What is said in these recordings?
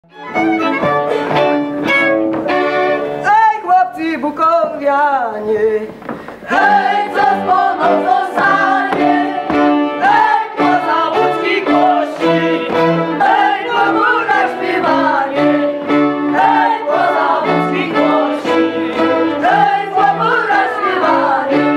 Ej, chłopcy bukowianie, hej, co z poną zostanie? Ej, poza łódzki kości, ej, w ogóle śpiewanie. Ej, poza łódzki kości, ej, w ogóle śpiewanie.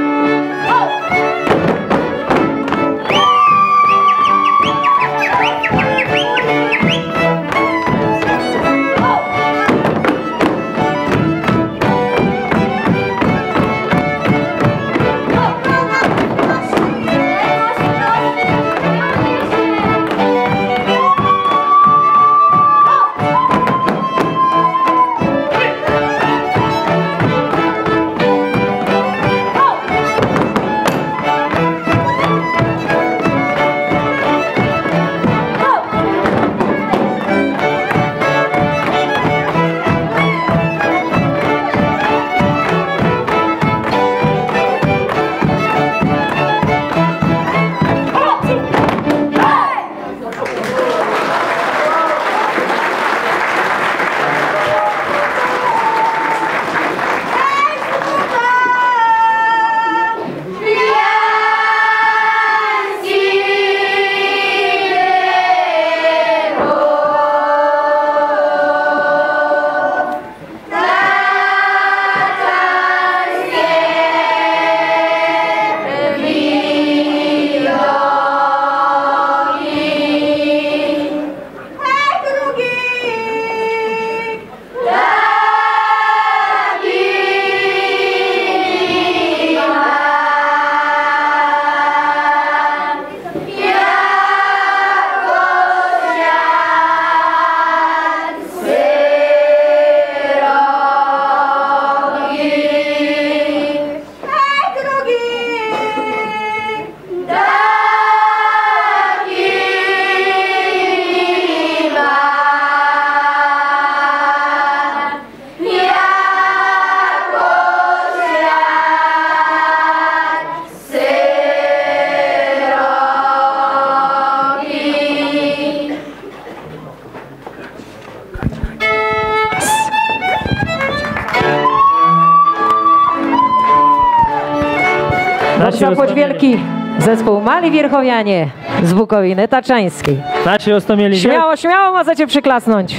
Zapłoć wielki zespół Mali Wierchowianie z Bukowiny Taczańskiej. Nasi ostomieli. Śmiało, śmiało możecie przyklasnąć.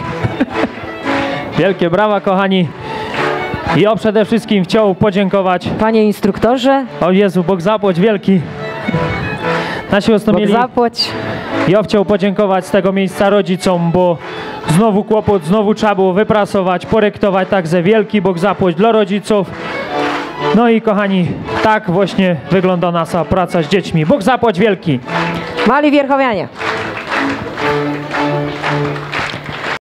Wielkie brawa, kochani. I przede wszystkim chciał podziękować. Panie instruktorze. O Jezu, Bóg zapłać wielki. Nasi ostomieli. Bóg zapłać. Ja chciał podziękować z tego miejsca rodzicom, bo znowu kłopot, znowu trzeba było wyprasować, porektować, także wielki Bóg zapłać dla rodziców. No i kochani, tak właśnie wygląda nasza praca z dziećmi. Bóg zapłać wielki. Mali Wierchowianie.